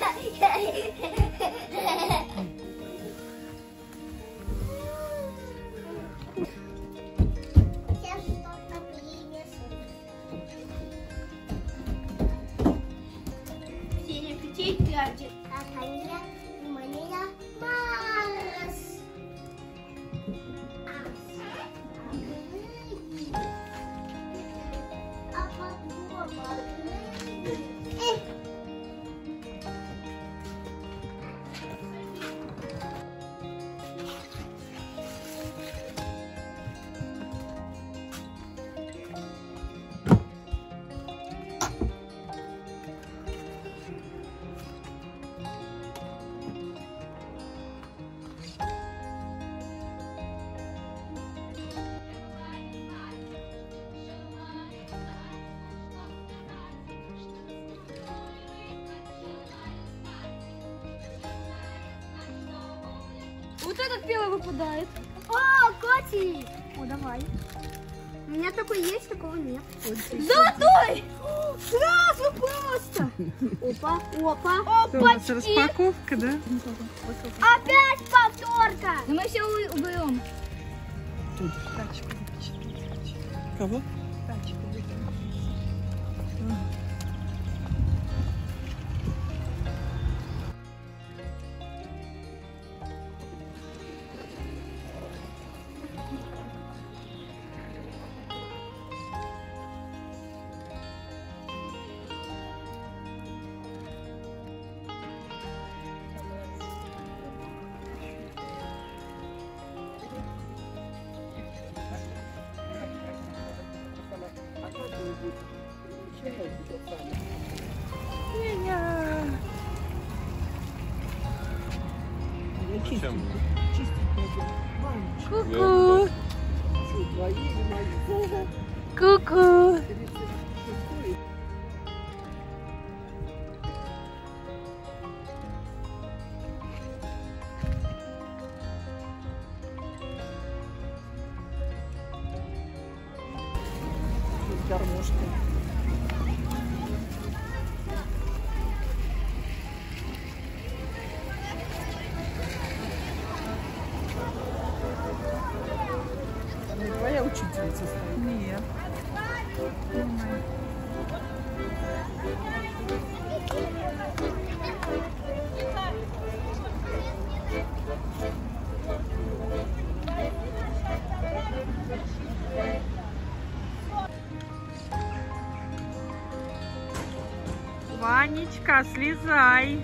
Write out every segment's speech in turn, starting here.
Kakaknya rumahnya Mars. Apa dua Вот этот первый выпадает. О, котик! О, давай. У меня такой есть, такого нет. Золотой! Сразу просто! Опа, опа. Что у нас распаковка, да? Опять повторка! Но мы все уберем. Тут тачку запечатлеть. Кого? Тачку Ку-ку. Ку-ку. Гармошка. Твоя учительница стоит? Нет. Ванечка, слезай.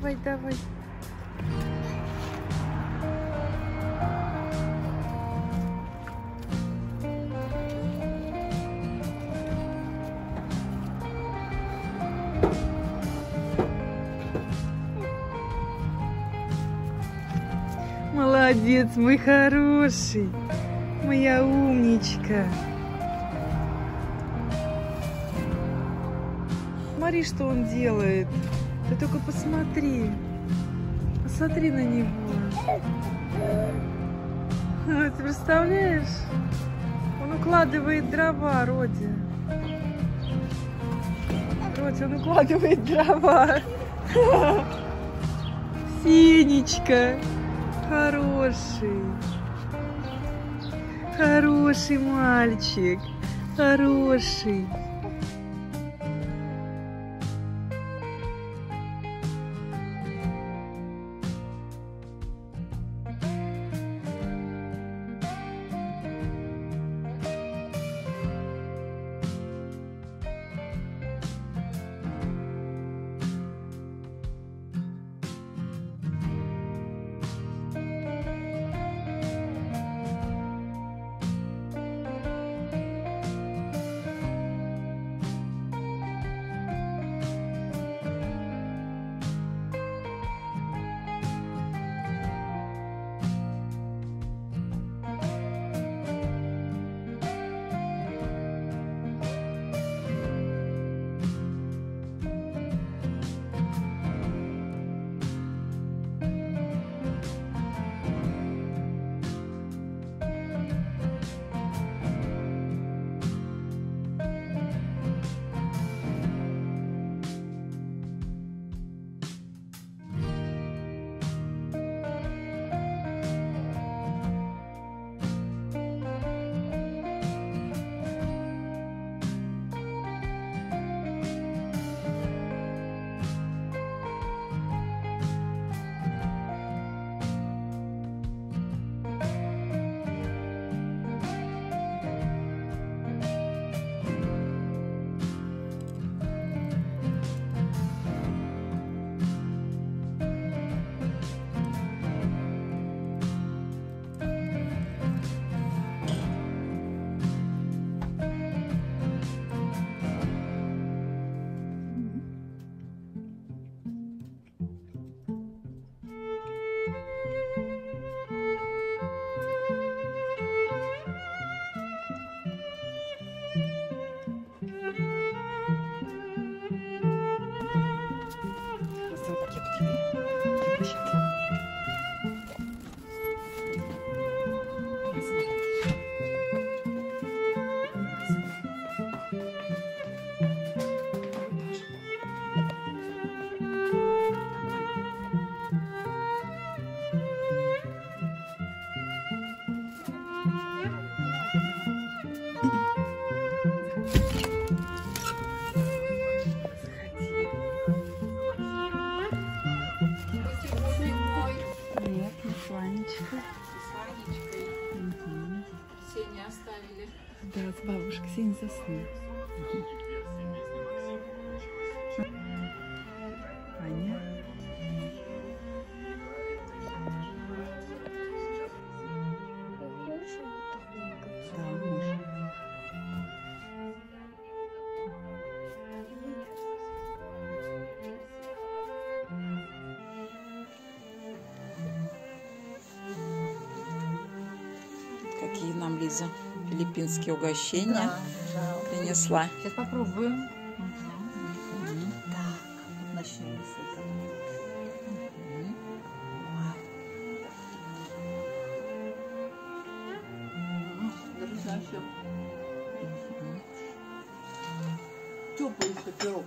давай, давай. Молодец, мой хороший, моя умничка. Смотри, что он делает. Ты только посмотри. Посмотри на него. Ты представляешь? Он укладывает дрова, Родя. Родя, он укладывает дрова. Синечка. Хороший. Хороший мальчик. Хороший. Сеня оставили. Да, с бабушкой Сеня заснул. Аня. Да, можно. Какие нам Лиза филиппинские угощения принесла. Сейчас попробуем. Так, начнем с этого. Теплый еще пирог.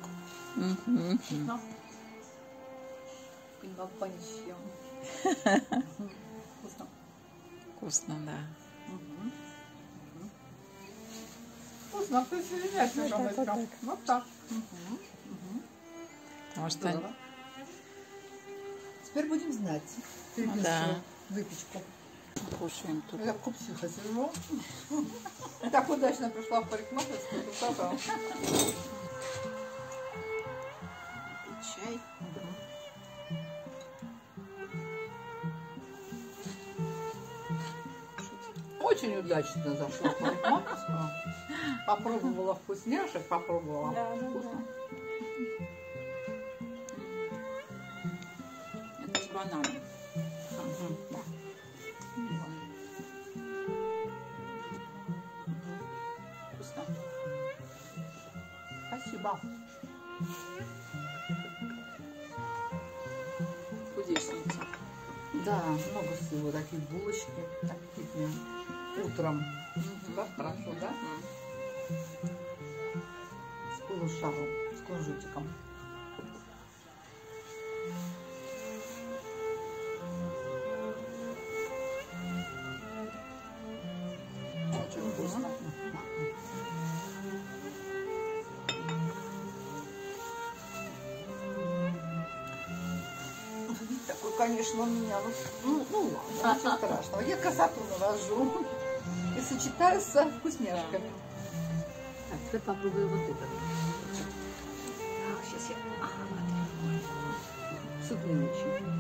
Вкусно. Вкусно, да. Вкусно, ты извиняйся, вот так. Потому что Теперь будем знать. да. Выпечку. Кушаем тут. Я в купчиха сижу. Так удачно пришла в парикмахерскую, красота. Чай. Очень удачно зашла в парикмахерскую. Попробовала вкусняшек, попробовала. Вкусно. Это с бананом. Мгм, да. Вкусно. Спасибо. Кудесница. Да, много всего. Такие булочки аппетитные. Утром. Да, хорошо, да? С полушаром, с кунжутиком. Очень вкусно. Такой, конечно, у меня, ну ладно, ничего страшного. Я красоту навожу и сочетаю со вкусняшками. Так, теперь попробую вот это. Сейчас я... С углевичем.